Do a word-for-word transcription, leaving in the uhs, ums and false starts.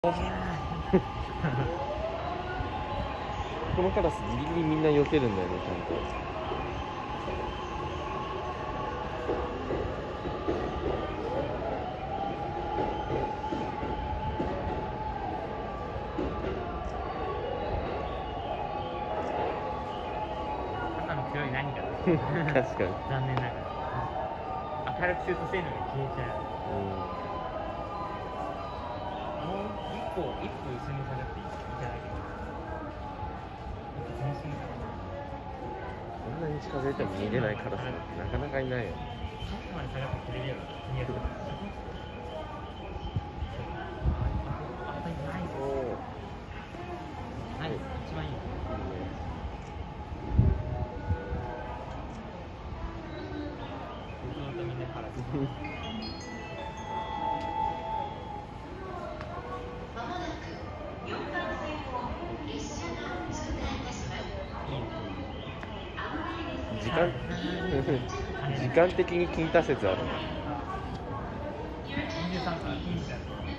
このカラスギリギリみんな避けるんだよね、ちゃんと。 赤の強い何か確かに残念ながら明るくすると性能が消えちゃう。もう一歩一歩後ろに下がっていただけます。一歩前進かな。 こんなに近づいても見れないカラスなんてなかなかいないよ。 さっきまで下がってくれるような見える。あ、ナイス。ナイス、一番いい。僕とみんなカラス。 まもなくよんばん線を列車が通過いたします。 時間時間的に聞いた説あるな。 にじゅうさんぷん、いいじゃん。